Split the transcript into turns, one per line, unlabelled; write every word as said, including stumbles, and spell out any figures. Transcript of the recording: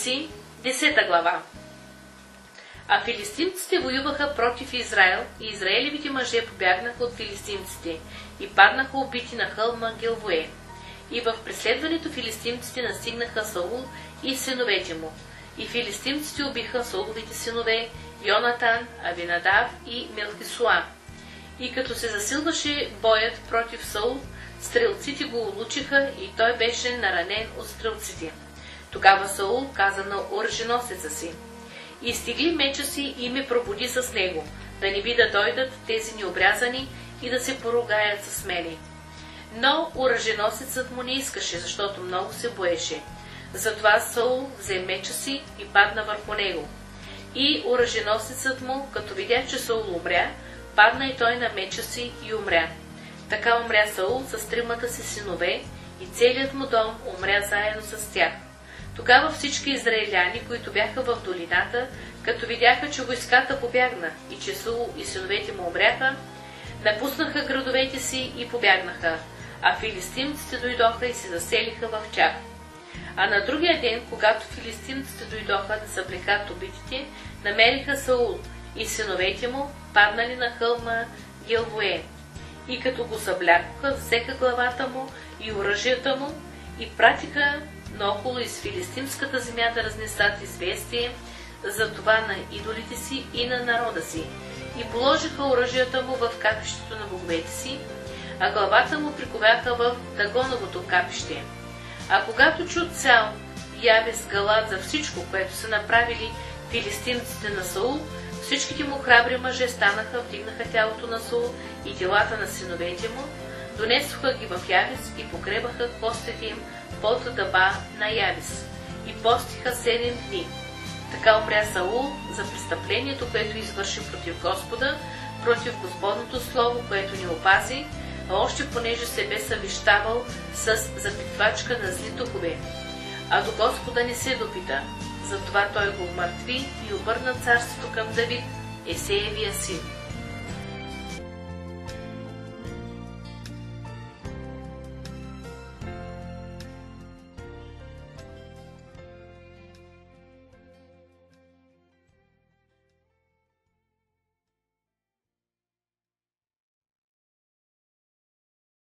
Езици, десета глава. А филистимците воюваха против Израел, и израелевите мъже побягнаха от филистимците и паднаха убити на хълма Гилбоя. И в преследването филистимците настигнаха Саул и синовете му. И филистимците убиха Сауловите синове Йонатан, Авинадав и Мелхисуа. И като се засилваше боят против Саул, стрелците го улучиха и той беше наранен от стрелците. Тогава Саул каза на оръженосеца си: изтегли меча си и ме пробуди с него, да не би да дойдат тези необрязани и да се поругаят с мене. Но оръженосецът му не искаше, защото много се боеше. Затова Саул взе меча си и падна върху него. И оръженосецът му, като видя, че Саул умря, падна и той на меча си и умря. Така умря Саул с тримата си синове и целият му дом умря заедно с тях. Тогава всички израеляни, които бяха в долината, като видяха, че войската побягна и че Саул и синовете му умряха, напуснаха градовете си и побягнаха, а филистимците дойдоха и се заселиха в тях. А на другия ден, когато филистимците дойдоха да съблекат убитите, намериха Саул и синовете му паднали на хълма Гилбоя. И като го съблякоха, взеха главата му и оръжията му и пратиха наоколо из филистимската земя да разнесат известие за това на идолите си и на народа си. И положиха оръжията му в капището на боговете си, а главата му приковяха в Дагоновото капище. А когато чу цял Ябес Галад за всичко, което са направили филистимците на Саул, всичките му храбри мъже станаха, вдигнаха тялото на Саул и телата на синовете му, донесоха ги в Ябес и погребаха костите им под дъба на Ябес и постиха седем дни. Така умря Саул за престъплението, което извърши против Господа, против Господното слово, което ни опази, а още понеже се бе съвещавал с запитвачка на зли духове. А до Господа не се допита, затова той го умъртви и обърна царството към Давид, Есеевия син.